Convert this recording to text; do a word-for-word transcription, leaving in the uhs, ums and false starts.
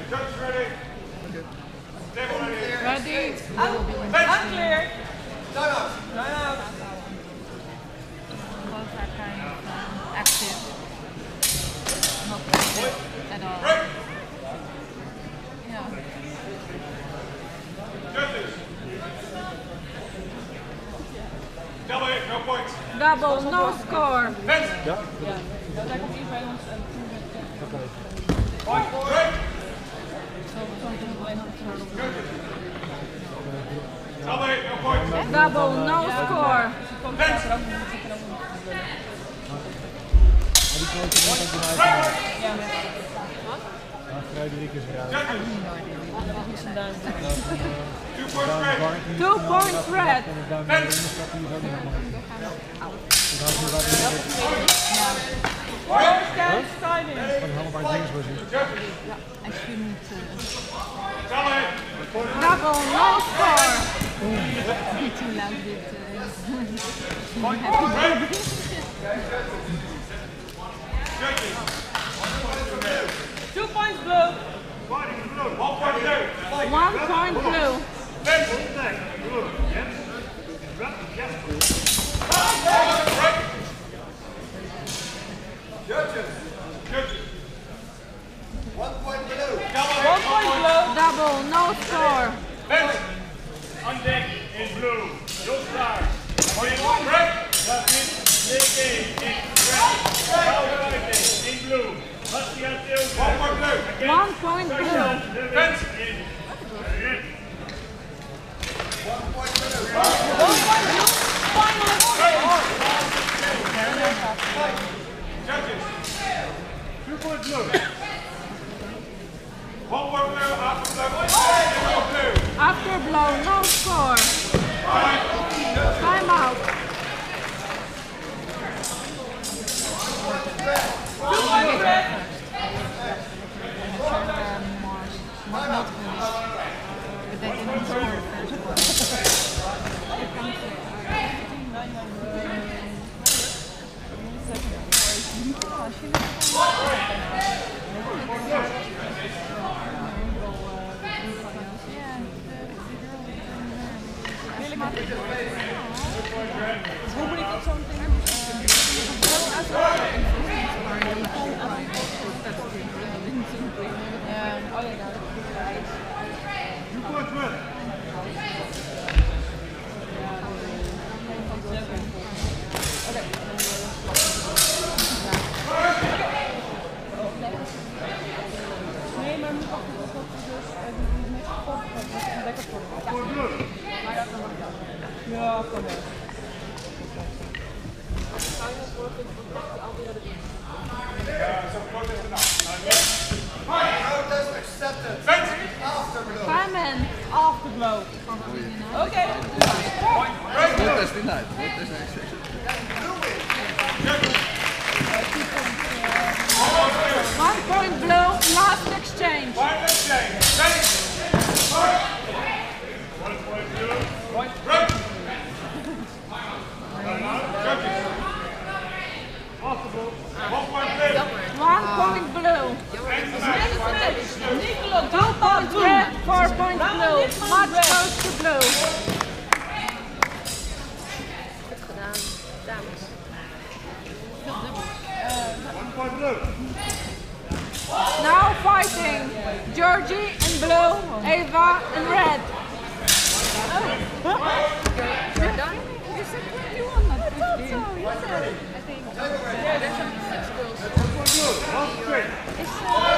Ready? Unclear. Time out. Time out. Both are kind of um, active. Not active at all. Yeah. Double hit, no points. Double, no score. Fence. Ja, daar komt iets bij ons en Oké. Point. Break. Double hit, no points. Double, no score. Fence. Die grote wordt ook eruit. Ja, met Ja, Frederik is eruit. Two points break. Two points red. En de duim naar de staat hier zo niet helemaal. Dus dan is het stand styling. van helemaal bij links was hier. Als je niet... Double hit. Double, no score. Niet te lang dit. Two points blue. One point blue. One point blue. Fence. Judges. Judges. One point below. One point blue. Double, no score. Fence. On deck in blue. Your star. Point break. That is the game in red. Now fighting in blue. Must be until one point blue. One point blue. Fence in red. One point below. One point blue. Final. Judges. Two point blue. One point blue after blue. Zero blue. After blow, no score. Time out. Two points red. Not finished. But they didn't score the first Hoe moet ik dat zo meteen Oh ja, daar. Two points red. Nee, maar nu wacht ik op dat we dus die met gevolg hebben. Dat is een lekker voor de Point blue. Maar ja, dan mag ik dat. Ja, kom maar. Yeah, so protest enough. Protest accepted. Fence. After below. Simon. Afterblow. Oké. Protest denied. Protest accepted. One point blue, last exchange. Point exchange. Fence. One point blue. Point break. Judges. After blue. One point blue. One point blue. Nicola, Two points red, four points blue. Much goes to blue. Goed gedaan, dames. One point blue. Now fighting. Georgie in blue, Eva in red. You're done? You said twenty-one, not fifteen. You said. Yeah, there's only six girls. One straight. It's, uh,